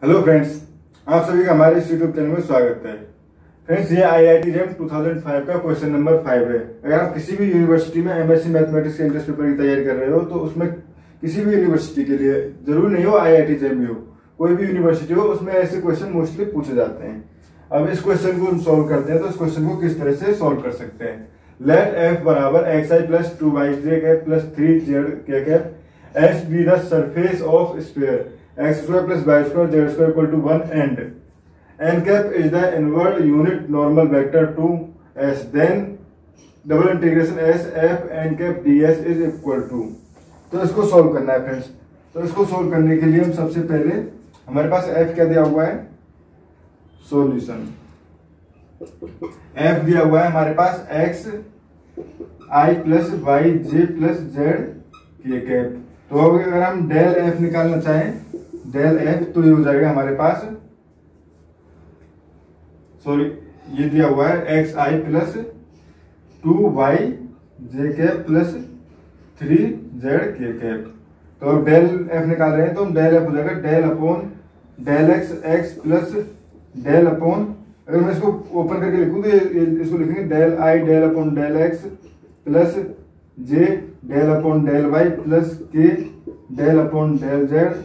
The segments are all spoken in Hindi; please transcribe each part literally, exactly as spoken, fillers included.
हेलो फ्रेंड्स, आप सभी का हमारे इस यूट्यूब चैनल में स्वागत है। फ्रेंड्स, ये आई आई टी जैम दो हज़ार पाँच का क्वेश्चन नंबर फाइव है। अगर आप किसी भी यूनिवर्सिटी में एमएससी मैथमेटिक्स के एंट्रेंस पेपर की तैयारी कर रहे हो तो उसमें किसी भी यूनिवर्सिटी के लिए जरूरी नहीं हो आई आई टी जैम ही हो, कोई भी यूनिवर्सिटी हो, उसमें ऐसे क्वेश्चन मोस्टली पूछे जाते हैं। अब इस क्वेश्चन को हम सोल्व करते हैं तो इस क्वेश्चन को किस तरह से सोल्व कर सकते हैं। लेट एफ बराबर x i plus two y j cap plus three z k cap s be the surface of sphere x square plus y square z square equal to one and n cap is the inward unit normal vector to s, then double integration s f n cap ds is equal to। तो इसको सोल्व करना है फ्रेंड्स। तो इसको सोल्व करने के लिए हम सबसे पहले हमारे पास f क्या दिया हुआ है, सॉल्यूशन f दिया हुआ है हमारे पास x i plus y j plus z k cap. तो अब अगर हम डेल f निकालना चाहें डेल एफ तो ये हो जाएगा हमारे पास, सॉरी ये दिया हुआ है x i plus two y j cap plus three z k cap. तो अब डेल एफ निकाल रहे हैं तो डेल एफ हो जाएगा del upon del x x plus del upon, अगर मैं इसको ओपन करके लिखूं तो इसको लिखेंगे del i del upon del x plus j del upon del y plus k del upon del z,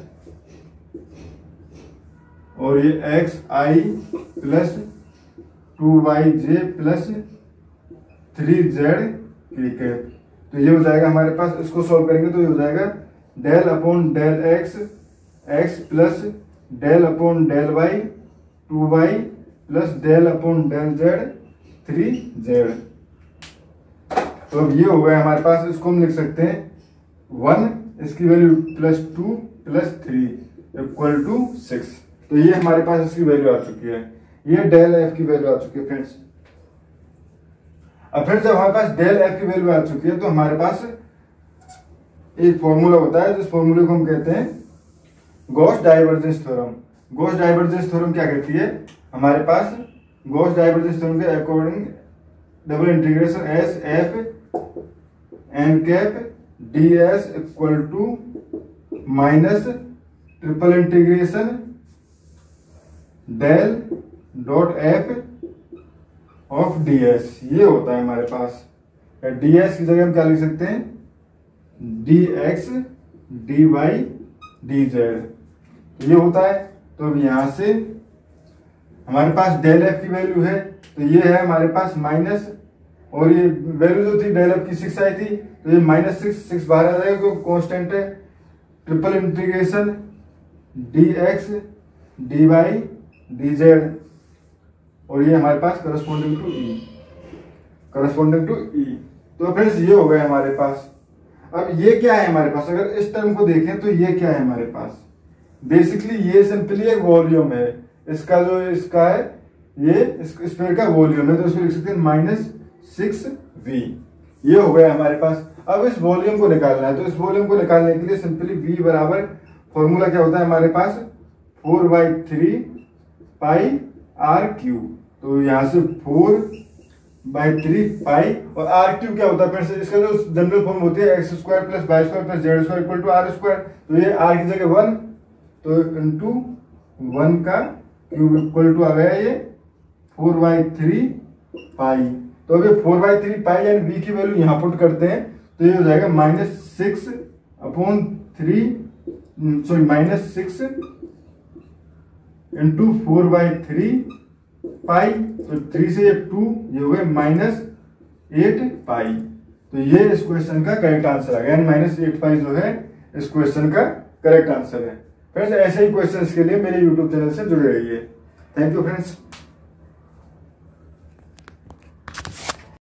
और ये x i plus two y j plus three z k cap. तो ये हो जाएगा हमारे पास, इसको सॉल्व करेंगे तो ये हो जाएगा del upon del x x plus del upon del y two y plus del upon del z three z. तो अब ये हो गया हमारे पास, इसको हम लिख सकते हैं वन, इसकी value plus two plus three equal to six. तो ये हमारे पास इसकी वैल्यू आ चुकी है, ये डेल एफ की वैल्यू आ चुकी है फ्रेंड्स। अब फ्रेंड्स जब हमारे पास डेल एफ की वैल्यू आ चुकी है तो हमारे पास एक फॉर्मूला होता है जिस फॉर्मूले को हम कहते हैं Gauss divergence theorem. Gauss divergence theorem क्या कहती है, हमारे पास गॉस डाइवर्जेंस थ्योरम के according double integration s f n cap d s equal to minus triple integration del dot f of d s, ये होता है हमारे पास। डी एस की जगह हम क्या लिख सकते हैं, d x d y d z, ये होता है। तो अब यहां से हमारे पास डेल एफ की वैल्यू है तो ये है हमारे पास माइनस, और ये वैल्यू जो थी डेल एफ की सिक्स आई थी तो ये माइनस सिक्स सिक्स बाहर आ जाएगा क्योंकि कॉन्स्टेंट है। Triple integration d x d y d z, और ये हमारे पास corresponding to e corresponding to e. तो फ्रेंड्स ये हो गया हमारे पास। अब ये क्या है हमारे पास, अगर इस टर्म को देखें तो ये क्या है हमारे पास, बेसिकली ये सिंपली एक वॉल्यूम है, इसका जो इसका है ये स्फीयर का वॉल्यूम है, तो इसको लिख सकते हैं माइनस सिक्स वी। ये हो गया हमारे पास। अब इस वॉल्यूम को निकालना है तो इस वॉल्यूम को निकालने के लिए सिंपली वी बराबर फॉर्मूला क्या होता है हमारे पास, four by three pi r cube. तो यहां से फोर बाई थ्री पाई, और आर क्यू क्या होता है फ्रेंड्स, इसका जो जनरल फॉर्म होती है x square plus y square plus z square equal to r square. तो ये आर की जगह वन, तो इंटू वन का क्यूब इक्वल टू आ गया ये फोर बाई थ्री पाई। तो अभी फोर बाई थ्री पाई यानी वी की वैल्यू यहां पुट करते हैं तो ये हो जाएगा minus six upon three, sorry minus six into four by three pi, तो थ्री से टू, ये हो गए माइनस एट पाई। तो ये इस क्वेश्चन का करेक्ट आंसर आ गया, यानी माइनस एट पाई जो है इस क्वेश्चन का करेक्ट आंसर है। फ्रेंड्स ऐसे ही क्वेश्चंस के लिए मेरे यूट्यूब चैनल से जुड़े रहिए। Thank you friends.